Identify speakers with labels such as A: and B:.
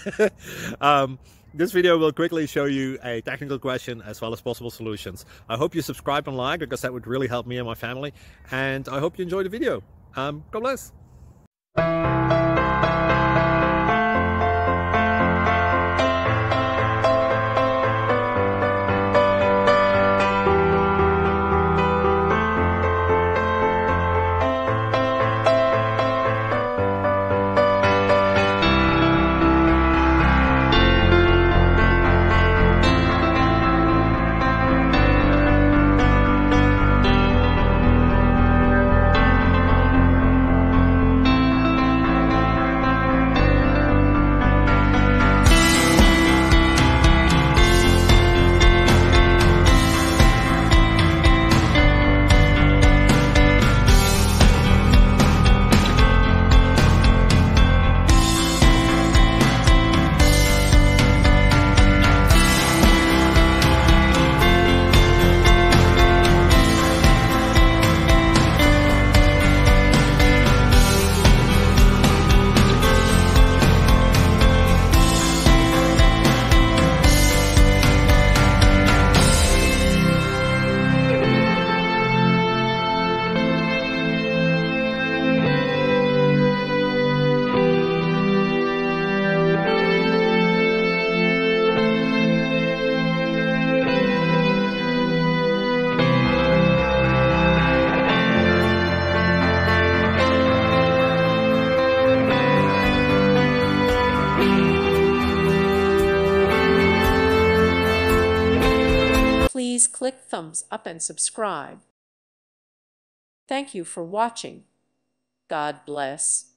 A: This video will quickly show you a technical question as well as possible solutions. I hope you subscribe and like, because that would really help me and my family. And I hope you enjoy the video. God bless.
B: Please click thumbs up and subscribe. Thank you for watching. God bless.